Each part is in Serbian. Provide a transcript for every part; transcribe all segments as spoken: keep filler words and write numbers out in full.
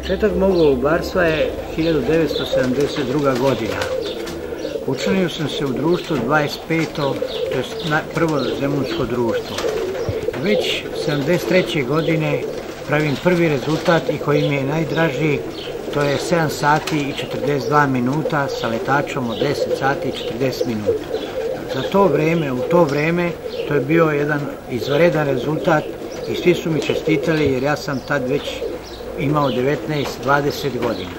Početak mog golubarstva je hiljadu devetsto sedamdeset druga. godina. Učlanio sam se u društvo dvadeset peto. to je prvo zemunsko društvo. Već sedamdeset treće. godine pravim prvi rezultat i koji mi je najdraži, to je sedam sati i četrdeset dva minuta sa letačom od deset sati i četrdeset minuta. Za to vreme, u to vreme, to je bio jedan izvanredan rezultat i svi su mi čestitali jer ja sam tad već imao devetnaest dvadeset godina.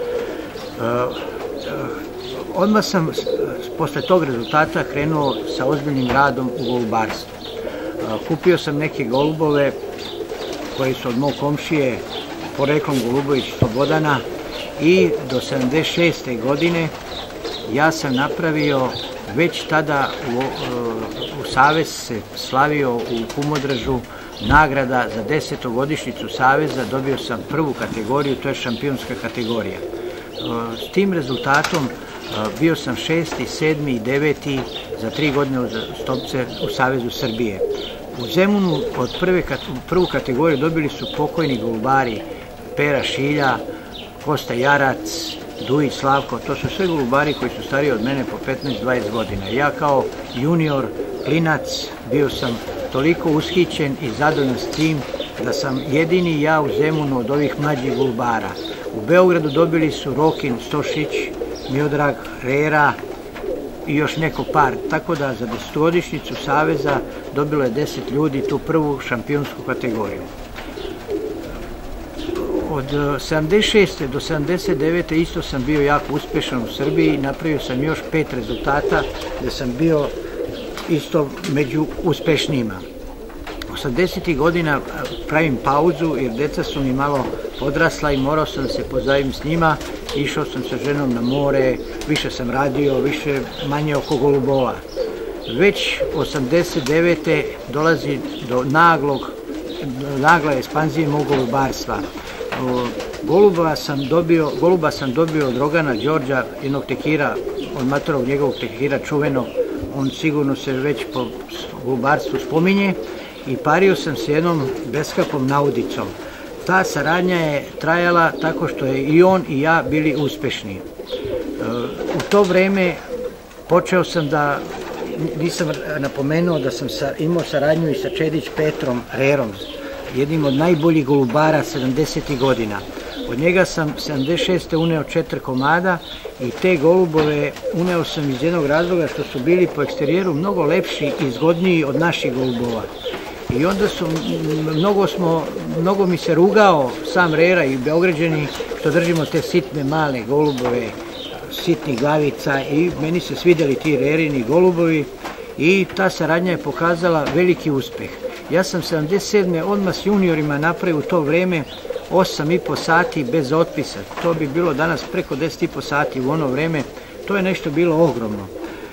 Odmah sam posle tog rezultata krenuo sa ozbiljnim radom u golubarstvu. Kupio sam neke golubove koji su od mog komšije, poreklom Golubović Slobodana, i do sedamdeset šeste. godine ja sam napravio, već tada u, u Savez se slavio u Kumodražu nagrada za desetogodišnjicu Saveza, dobio sam prvu kategoriju, to je šampionska kategorija. S tim rezultatom bio sam šesti, sedmi i deveti za tri godine uzastopce u Savezu Srbije. U Zemunu od prve, prvu kategoriju dobili su pokojni golubari Pera Šilja, Kosta Jarac, Dujić Slavko, to su sve golubari koji su stariji od mene po petnaest dvadeset godina. Ja kao junior, klinac, bio sam toliko ushićen i zadovoljan s tim da sam jedini ja u Zemunu od ovih mlađih golubara. U Beogradu dobili su Rokin Stošić, Miodrag Rera i još neko par, tako da za desetogodišnjicu Saveza dobilo je deset ljudi tu prvu šampionsku kategoriju. Od sedamdeset šeste. do sedamdeset devete. isto sam bio jako uspešan u Srbiji, napravio sam još pet rezultata gde sam bio isto među uspešnijima. osamdesetih godina pravim pauzu jer deca su mi malo odrasla i morao sam da se pozabavim s njima. Išao sam sa ženom na more, više sam radio, više manje oko golubova. Već osamdeset devete. dolazi do naglog, nagla ekspanzije mog golubarstva. Goluba sam dobio, goluba sam dobio od Rogana Đorđa, jednog tekira, od matorog njegovog tekira čuvenog, on sigurno se već po golubarstvu spominje, i pario sam se jednom beskapom naudicom. Ta saradnja je trajala tako što je i on i ja bili uspešni. U to vreme počeo sam da, nisam napomenuo da sam imao saradnju i sa Čedić Petrom Rerom, jednim od najboljih golubara sedamdesetih godina. Od njega sam sedamdeset šeste. uneo četiri komada i te golubove uneo sam iz jednog razloga što su bili po eksterijeru mnogo lepši i zgodniji od naših golubova. I onda su, mnogo smo, mnogo mi se rugao sam Rera i Beograđani što držimo te sitne male golubove, sitnih glavica, i meni se svidjeli ti Rerini golubovi i ta saradnja je pokazala veliki uspeh. Ja sam sedamdeset sedme. odmah s juniorima napravio u to vreme osam i po sati bez otpisa. To bi bilo danas preko deset i po sati u ono vreme. To je nešto bilo ogromno.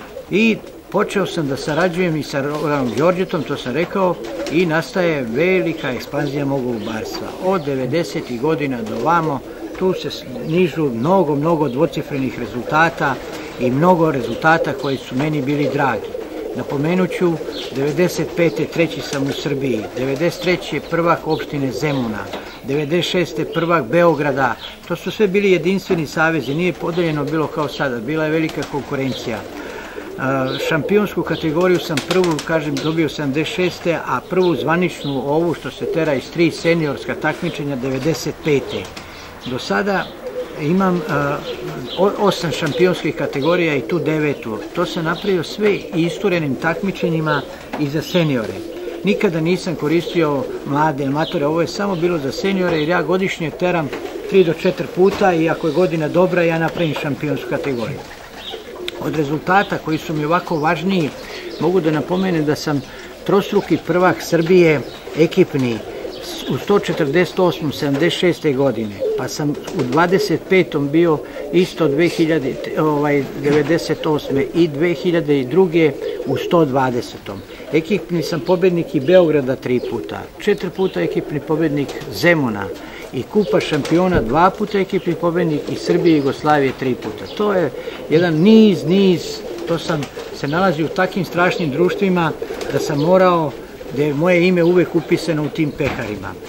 I počeo sam da sarađujem i sa Roganom Đorđetom, to sam rekao, i nastaje velika ekspanzija mog golubarstva. Od devedesetih godina do vamo, tu se nižu mnogo, mnogo dvocifrenih rezultata i mnogo rezultata koji su meni bili dragi. Napomenut ću, devedeset pete. treći sam u Srbiji, devedeset treće. prvak opštine Zemuna, devedeset šeste. prvak Beograda. To su sve bili jedinstveni savezi, nije podeljeno bilo kao sada, bila je velika konkurencija. Šampionsku kategoriju sam prvu, kažem, dobio sedamdeset šeste. a prvu zvaničnu, ovu što se tera iz tri seniorska takmičenja, devedeset pete. Do sada imam osam šampionskih kategorija i tu devetu. To sam napravio sve isturenim takmičenjima i za seniore. Nikada nisam koristio mlade matore, ovo je samo bilo za seniore jer ja godišnje teram tri do četiri puta i ako je godina dobra ja napravim šampionsku kategoriju. Od rezultata koji su mi ovako važniji mogu da napomenem da sam trostruki prvak Srbije ekipni u sto četrdeset osmoj. sedamdeset šeste. godine, pa sam u dvadeset petom bio isto devedeset osme. i dve hiljade druge. u sto dvadesetom. Ekipni sam pobednik i Beograda tri puta, četiri puta ekipni pobednik Zemuna i Kupa šampiona dva puta ekipni pobednik i Srbije i Jugoslavije tri puta. To je jedan niz, niz, to sam se nalazio u takvim strašnim društvima da sam morao, da je moje ime uvek upisano u tim peharima.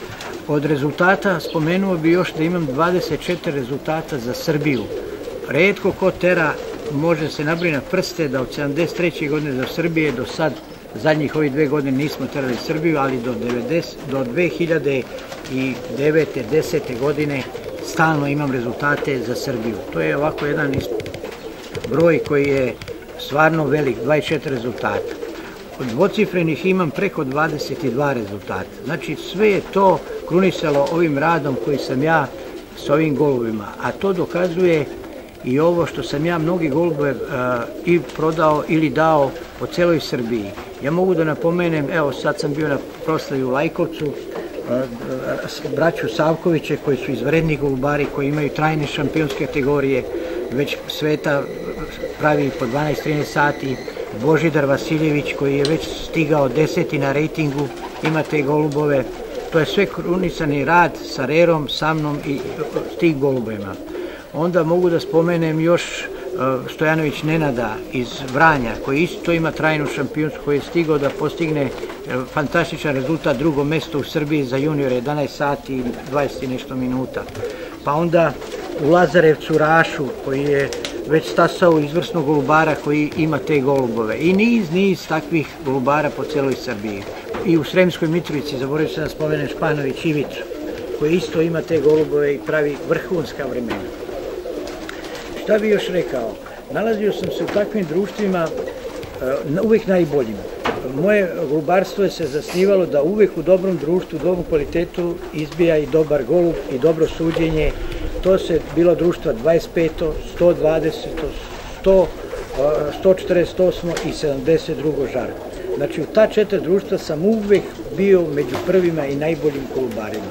Od rezultata spomenuo bi još da imam dvadeset četiri rezultata za Srbiju. Retko ko tera, može se nabrojati na prste da od sedamdeset treće godine za Srbije do sad, zadnjih ovih dve godine nismo terali Srbiju, ali do, do dve hiljade devete desete godine stalno imam rezultate za Srbiju. To je ovako jedan broj koji je stvarno velik, dvadeset četiri rezultata. Od dvocifrenih imam preko dvadeset dva rezultata. Znači sve je to krunisalo ovim radom koji sam ja s ovim golubima, a to dokazuje i ovo što sam ja mnogi golubove uh, i prodao ili dao po celoj Srbiji. Ja mogu da napomenem, evo sad sam bio na proslavi u Lajkovcu, uh, uh, braću Savkoviće koji su izvredni golubari, koji imaju trajne šampionske kategorije, već sveta pravi po dvanaest trinaest sati, Božidar Vasiljević koji je već stigao deseti na rejtingu, ima te golubove. To je sve krunisani rad sa Rerom, sa mnom i s tih golubima. Onda mogu da spomenem još Stojanović Nenada iz Vranja, koji isto ima trajnu šampionsku, koji je stigao da postigne fantastičan rezultat, drugo mesto u Srbiji za juniore, jedanaest sati i dvadeset i nešto minuta. Pa onda u Lazarevcu Rašu, koji je već stasao izvrsnog golubara koji ima te golubove. I niz, niz takvih golubara po celoj Srbiji. I u Sremskoj Mitrovici, zaboravio sam da spomenem Španović Ivicu, koji isto ima te golubove i pravi vrhunska vremena. Šta bi još rekao? Nalazio sam se u takvim društvima uvijek najboljim. Moje golubarstvo je se zasnivalo da uvijek u dobrom društvu, u dobrom kvalitetu izbija i dobar golub i dobro suđenje. To se bilo društva dvadeset peto, sto dvadeseto, sto četrdeset osmo i sedamdeset drugo žarko. Znači u ta četiri društva sam uvijek bio među prvima i najboljim golubarima.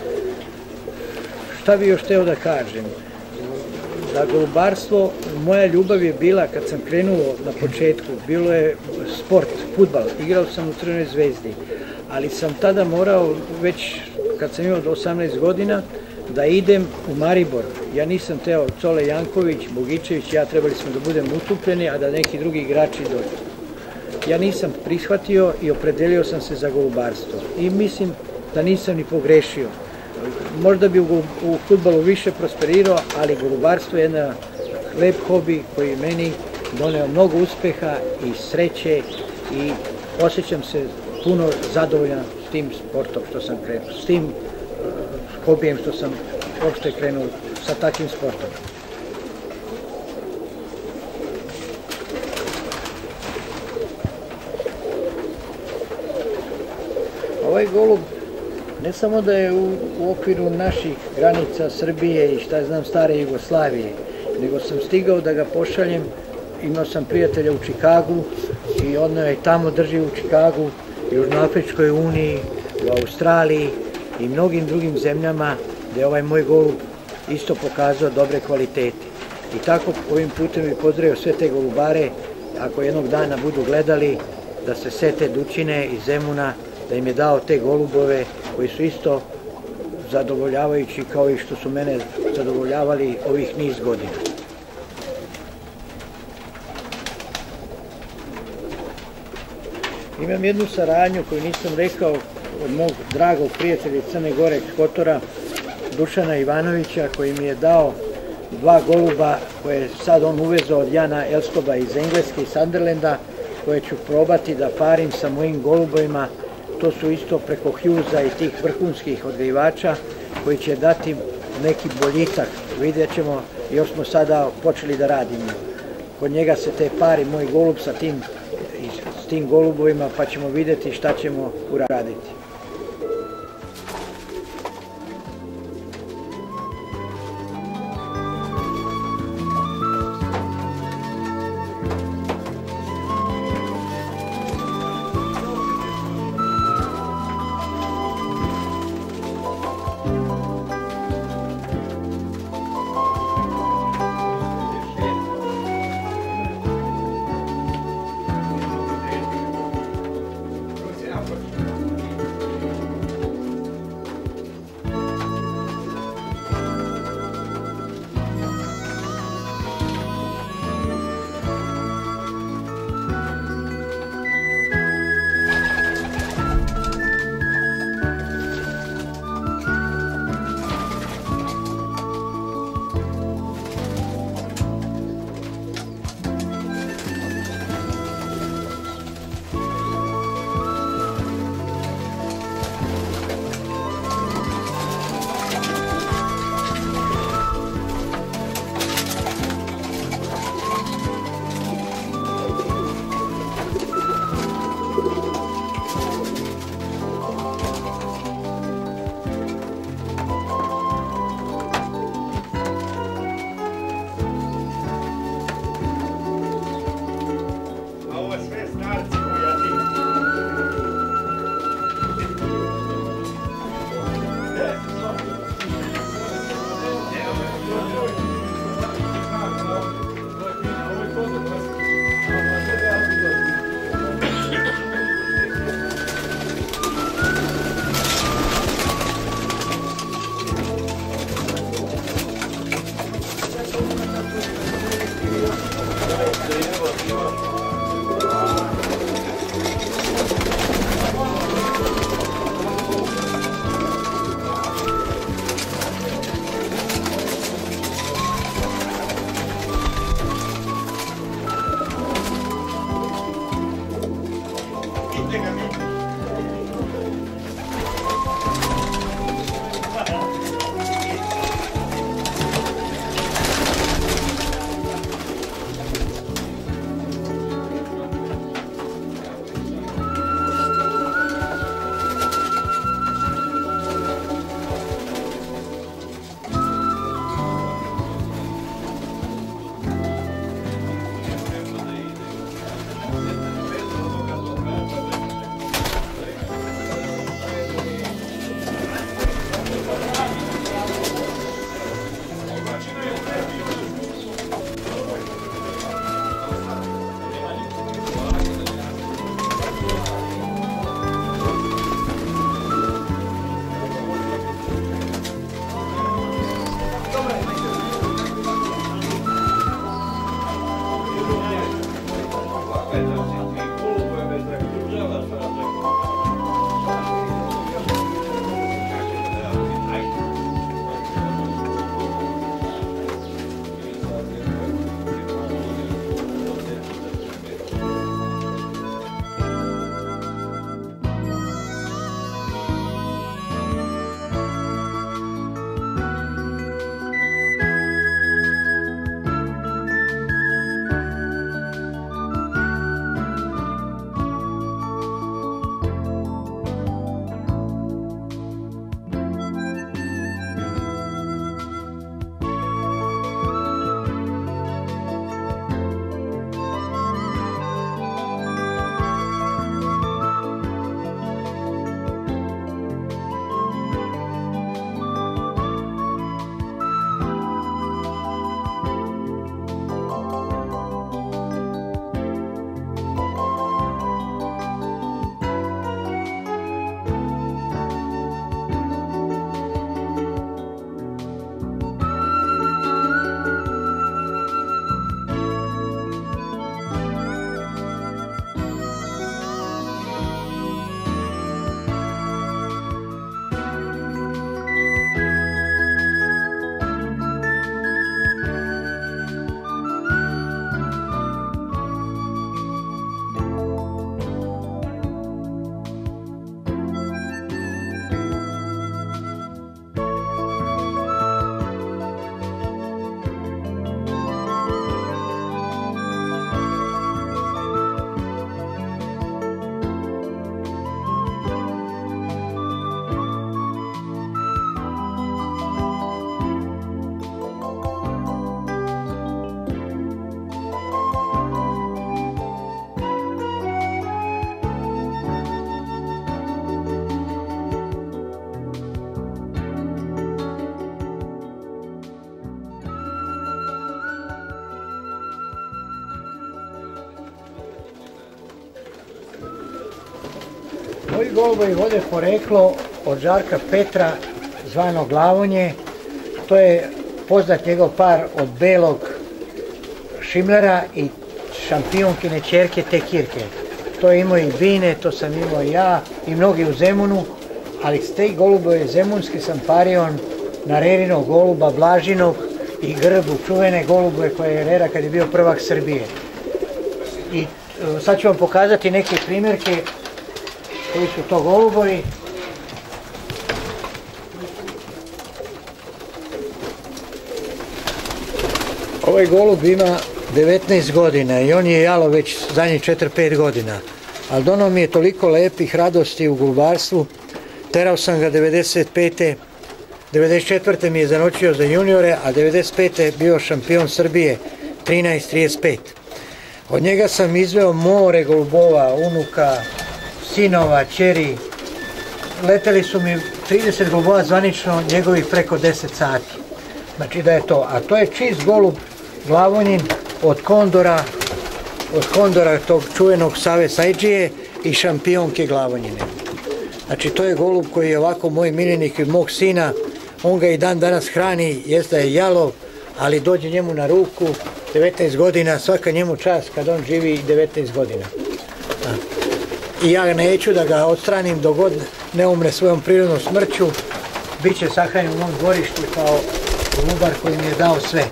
Šta bi još hteo da kažem? Za golubarstvo moja ljubav je bila, kad sam krenuo na početku, bilo je sport, fudbal, igrao sam u Crvenoj zvezdi, ali sam tada morao, već kad sam imao do osamnaest godina, da idem u Maribor. Ja nisam teo, Cole Janković, Bogičević, ja trebali smo da budemo ustupljeni, a da neki drugi igrači dođu. Ja nisam prihvatio i opredelio sam se za golubarstvo. I mislim da nisam ni pogrešio. Možda bi u, u fudbalu više prosperirao, ali golubarstvo je jedan lep hobi koji je meni doneo mnogo uspeha i sreće i osjećam se puno zadovoljan s tim sportom što sam krenuo, s tim hobijem što sam uopšte krenuo sa takvim sportom. Ovaj golub ne samo da je u, u okviru naših granica Srbije i šta znam stare Jugoslavije, nego sam stigao da ga pošaljem, imao sam prijatelja u Čikagu i on je tamo drži u Čikagu, Južnoafričkoj uniji, u Australiji i mnogim drugim zemljama gde je ovaj moj golub isto pokazao dobre kvalitete. I tako ovim putem bih pozdravio sve te golubare, ako jednog dana budu gledali, da se sete Dučine i Zemuna, da im je dao te golubove koji su isto zadovoljavajući kao i što su mene zadovoljavali ovih niz godina. Imam jednu saradnju koju nisam rekao od mog dragog prijatelja iz Crne Gore, Kotora, Dušana Ivanovića, koji mi je dao dva goluba koje je sad on uvezao od Jana Elskoba iz Engleske i Sunderlanda, koje ću probati da parim sa mojim golubovima. To su isto preko Hughesa i tih vrhunskih odgajivača koji će dati neki boljitak. Vidjet ćemo, još smo sada počeli da radimo. Kod njega se te pari moj golub sa tim, s tim golubovima, pa ćemo vidjeti šta ćemo uraditi. Ovi golubovi vode poreklo od Žarka Petra, zvano Glavonje. To je poznat njegov par od belog Šimlera i šampionkine ćerke Tekirke. To je imao i Bine, to sam imao i ja i mnogi u Zemunu, ali s te golubove zemunske sam pario na Rerinog goluba Blažinog i Grbu, čuvene golubove koje je Rera kad je bio prvak Srbije. I sad ću vam pokazati neke primjerke koji su to golubovi. Ovaj golub ima devetnaest godina i on je jalo već zadnjih četiri pet godina. Ali dono mi je toliko lepih radosti u golubarstvu. Terao sam ga devedeset pete. devedeset četvrte mi je zanočio za juniore, a devedeset pete bio šampion Srbije trinaest trideset pet. Od njega sam izveo more golubova, unuka, sinova, ćeri. Leteli su mi trideset golubova zvanično, njegovih preko deset sati. Znači da je to. A to je čist golub Glavonjin od Kondora, od Kondora tog čuvenog Save Sajđije i šampionke Glavonjine. Znači to je golub koji je ovako moj miljenik i mog sina. On ga i dan danas hrani, jest da je jalov, ali dođe njemu na ruku, devetnaest godina, svaka njemu čast kad on živi devetnaest godina. I ja neću da ga odstranim dok god ne umre svojom prirodnom smrću. Biće sahranjen u mom dvorištu kao golubar koji mi je dao sve.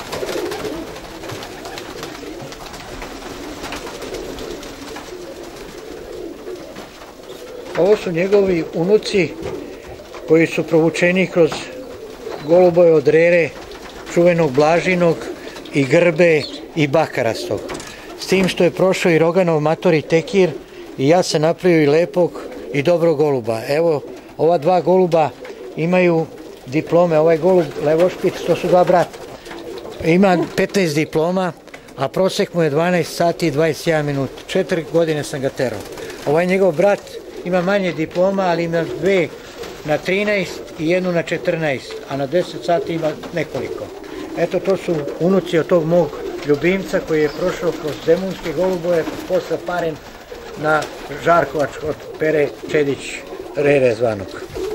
Ovo su njegovi unuci koji su provučeni kroz golubove od Rere, čuvenog Blažinog i Grbe i Bakarastog. S tim što je prošao i Roganov matori Tekir i ja se napravio i lepog i dobrog goluba. Evo, ova dva goluba imaju diplome. Ovaj golub Levošpic, to su dva brata. Ima petnaest diploma, a prosek mu je dvanaest sati i dvadeset jedan minut. Četiri godine sam ga terao. Ovaj njegov brat ima manje diploma, ali ima dve na trinaest i jednu na četrnaest, a na deset sati ima nekoliko. Eto, to su unuci od tog mog ljubimca koji je prošao kroz zemunske golubove, posle paren na Žarkovač od Pere Čedić, Rere zvanog.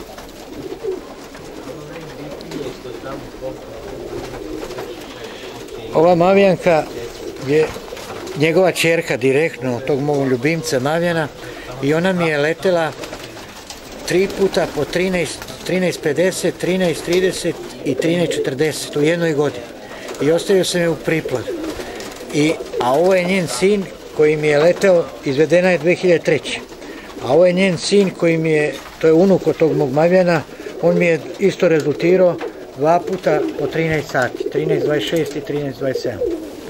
Ova Mavijanka je njegova ćerka direktno, tog mog ljubimca Mavijana, i ona mi je letela tri puta po trinaest, trinaest pedeset, trinaest trideset i trinaest četrdeset u jednoj godini. I ostavio sam je u priplod. I, a ovo je njen sin koji mi je leteo, izvedena je dve hiljade treće. A ovo je njen sin koji mi je, to je unuk od tog mog Mavijana, on mi je isto rezultirao dva puta po trinaest sati, trinaest dvadeset šest i trinaest dvadeset sedam.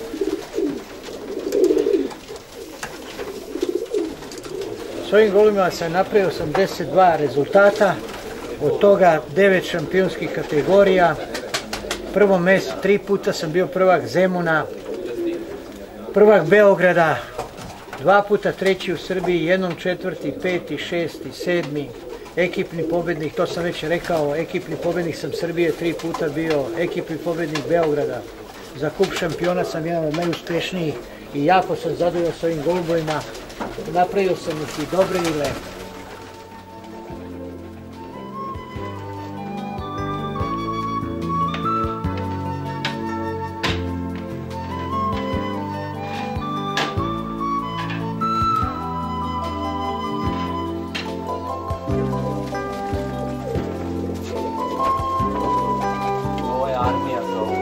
S ovim golubima sam napravio osamdeset dva rezultata, od toga devet šampionskih kategorija. Prvo mesto, tri puta sam bio prvak Zemuna, prvak Beograda, dva puta treći u Srbiji, jednom četvrti, peti, šesti, sedmi, ekipni pobednik, to sam već rekao, ekipni pobednik sam Srbije, tri puta bio ekipni pobednik Beograda. Za kup šampiona sam jedan od najuspešnijih i jako sam zadovoljan s ovim golubovima. Napravio sam ih i dobre i lepe. Ovo je armija za ovo.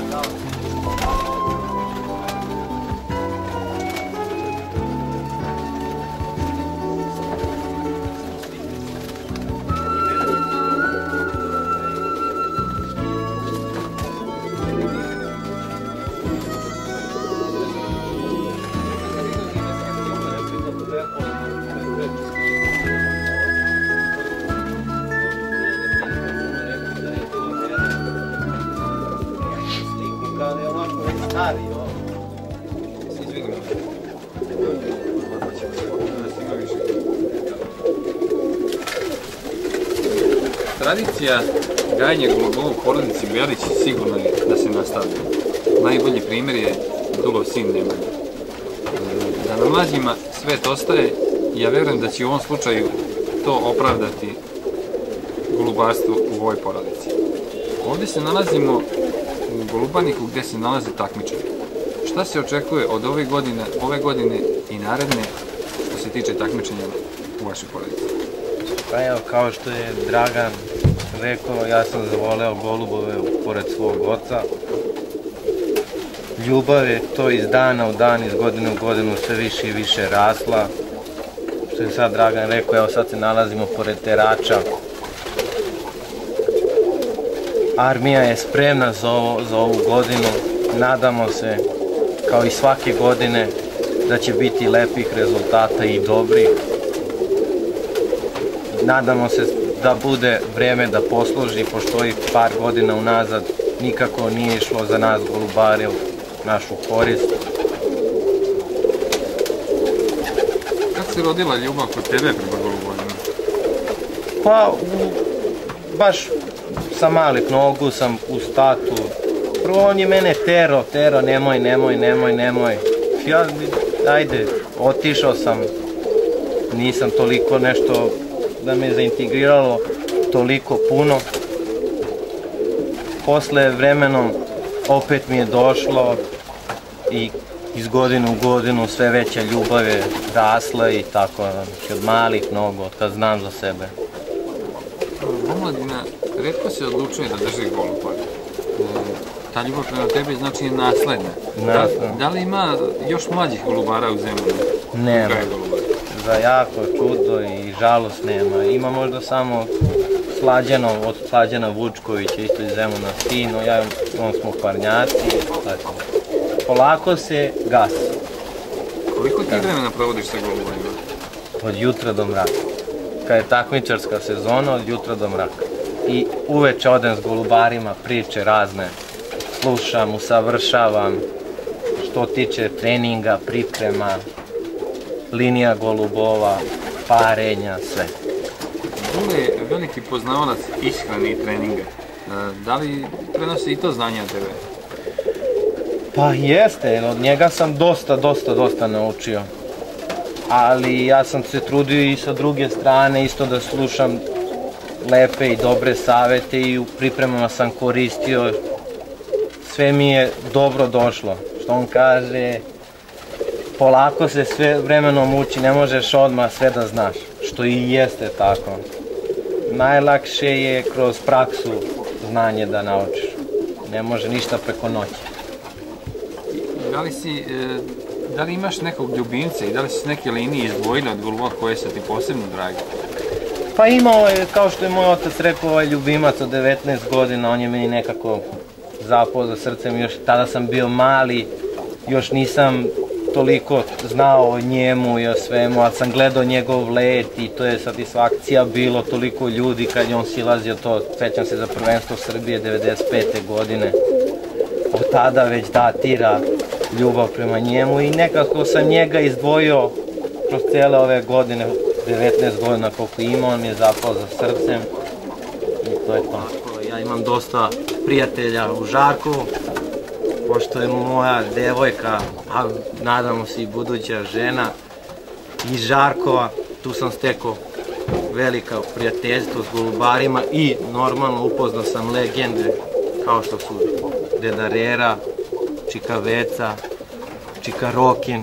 Tradicija gajenja golubova u porodici Belić sigurno je da se nastavlja. Najbolji primjer je Dulov sin Nemanja. Da na mlađima svet ostaje, ja verujem da će u ovom slučaju to opravdati golubarstvo u ovoj porodici. Ovdje se nalazimo u Golubaniku gdje se nalaze takmičari. Šta se očekuje od ove godine, ove godine i naredne što se tiče takmičenja u vašoj porodici? Pa evo, kao što je Dragan rekao, ja sam zavoleo golubove pored svog oca. Ljubav je to iz dana u dan, iz godine u godinu sve više i više rasla. Što je sad Dragan rekao, evo sad se nalazimo pored Terača. Armija je spremna za, ovo, za ovu godinu. Nadamo se, kao i svake godine, da će biti lepih rezultata i dobrih. Nadamo se da bude vreme da posluži, pošto ovih par godina unazad nikako nije išlo za nas golubare u našu korist. Kako se rodila ljubav kod tebe prema golubarima? Pa, u, baš sa malih nogu sam uz tatu. Prvo on je mene tero, tero, nemoj, nemoj, nemoj, nemoj. Ja, ajde, otišao sam, nisam toliko nešto da me zaintegriralo toliko puno. Posle vremenom opet mi je došlo i iz godine u godinu sve veća ljubav je rasla i tako, od malih nogu, od kad znam za sebe. Omladina retko se odlučuje da drži golubare. Ta ljubav prema tebi znači je nasledna. Da, da li ima još mlađih golubara u zemlji? Nema. Za jako čudo i žalost nema. Ima možda samo Slađano, od Slađana Vučkovića, isto iz Zemuna sino, ja on smo parnjaci. Tako. Polako se gasi. Koliko ti vremena provodiš sa golubarima? Od jutra do mraka. Kad je takmičarska sezona, od jutra do mraka. I uveče odem s golubarima, priče razne. Slušam, usavršavam, što tiče treninga, priprema, linija golubova, parenja, sve. Dule je veliki poznavalac ishrane i treninga. Da li prenosi i to znanje od tebe? Pa jeste, od njega sam dosta, dosta, dosta naučio. Ali ja sam se trudio i sa druge strane isto da slušam lepe i dobre savete i u pripremama sam koristio. Sve mi je dobro došlo. Što on kaže, polako se sve vremenom uči, ne možeš odmah sve da znaš. Što i jeste tako. Najlakše je kroz praksu znanje da naučiš. Ne može ništa preko noći. Da li, si, da li imaš nekog ljubimca i da li si neke linije izdvojile od golubova koje su ti posebno dragi? Pa imao je, kao što je moj otac rekao, ovaj ljubimac od devetnaest godina, on je meni nekako zapao za srcem, još tada sam bio mali, još nisam toliko znao o njemu i o svemu, ali sam gledao njegov let i to je satisfakcija bilo, toliko ljudi kad je on silazio to, sećam se za prvenstvo Srbije devedeset pete godine. Od tada već datira ljubav prema njemu i nekako sam njega izdvojio kroz cijele ove godine, devetnaest godina koliko ima, on mi je zapao za srcem i to je to. Ja imam dosta prijatelja u Žarkovu, pošto je moja devojka, a nadamo se i buduća žena, iz Žarkova, tu sam stekao velika prijateljstvo s golubarima i normalno upoznao sam legende kao što su Deda Rera, Čika Veca, Čika Rokin.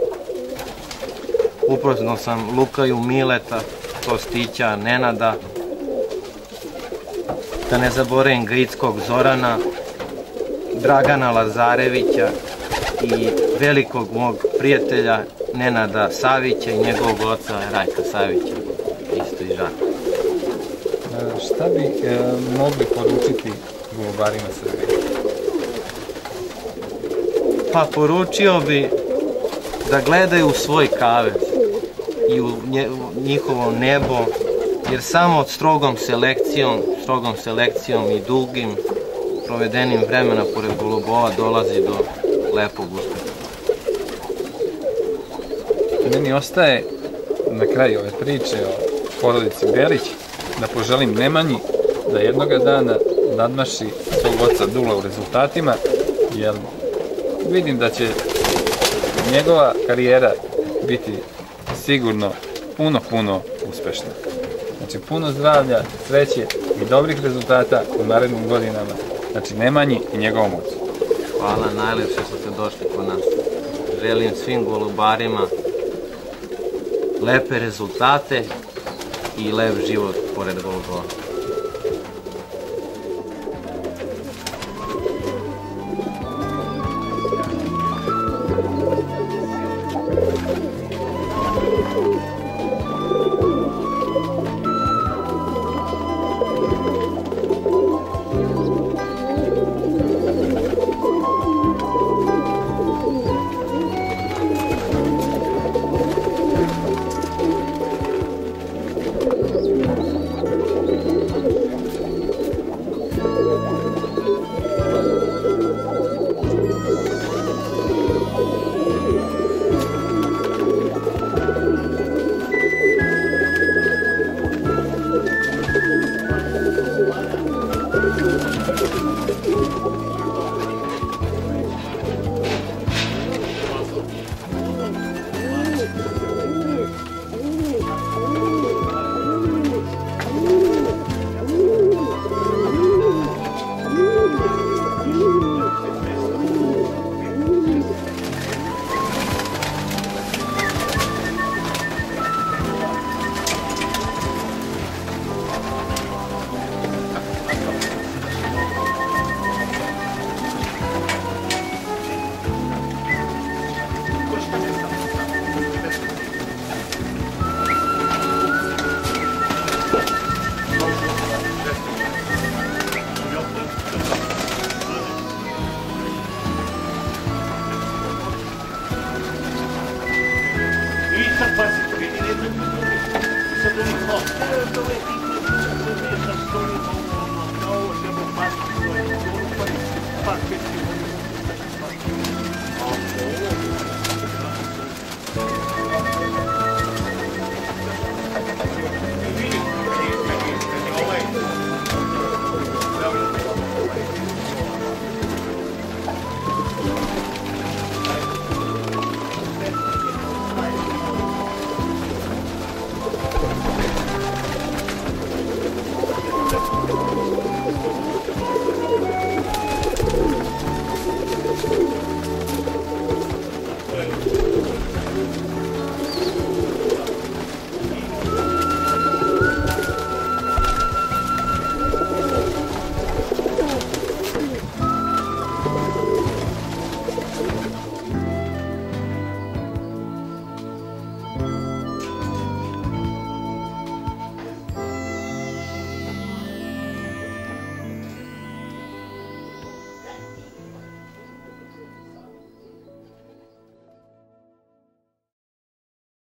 Upoznao sam Lukaju Mileta, Kostića, Nenada, da ne zaboravim Grickog Zorana. Dragana Lazarevića i velikog mog prijatelja Nenada Savića i njegovog oca Rajka Savića, isto iz Žarka. Šta bi e, mogli poručiti golubarima Srbije? Pa poručio bi da gledaju u svoj kavez i u njihovo nebo, jer samo od strogom selekcijom, strogom selekcijom i dugim provedenim vremena pored golubova dolazi do lepog uspeha. Meni ostaje na kraju ove priče o porodici Belić da poželim Nemanji da jednoga dana nadmaši svog oca Dula u rezultatima, jer vidim da će njegova karijera biti sigurno puno, puno uspešna. Znači, puno zdravlja, sreće i dobrih rezultata u narednim godinama. Znači, Nemanji i njegovom ocu. Hvala najlepše što ste došli kod nas. Želim svim golubarima lepe rezultate i lep život pored golubova. Fuck it,